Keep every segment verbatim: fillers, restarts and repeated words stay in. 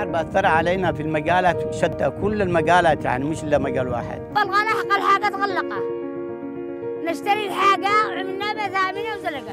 بأثر علينا في المجالات شتى، كل المجالات يعني مش إلا مجال واحد. طلقة لحق الحاجة تغلقه، نشتري الحاجة وعملنا بها ثامنة وزلقة.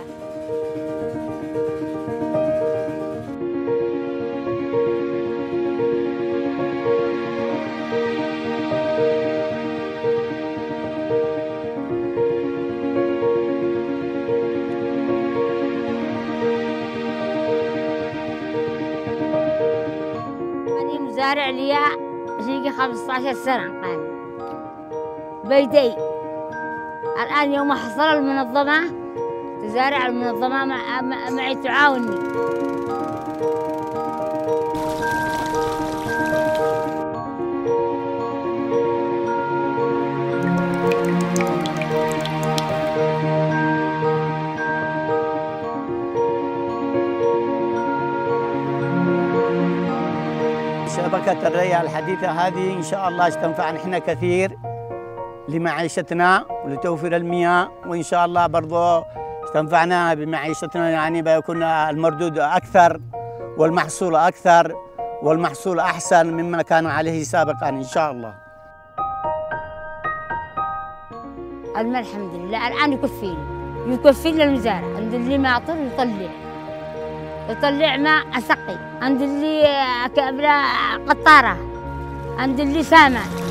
أنا مزارع لي شيء خمسة عشر سنة قال بيدي. الآن يوم حصل المنظمة تزارع المنظمة مع معي تعاوني. شبكة الري الحديثة هذه إن شاء الله تنفعنا إحنا كثير لمعيشتنا ولتوفير المياه، وإن شاء الله برضو تنفعنا بمعيشتنا، يعني بيكون المردود أكثر والمحصول أكثر والمحصول أحسن مما كان عليه سابقا إن شاء الله. الماء الحمد لله الآن يكفيني يكفيني للمزارع. عند اللي معطر يطلع يطلع ماء أسقي، عند اللي كابلة قطارة، عند اللي سامة.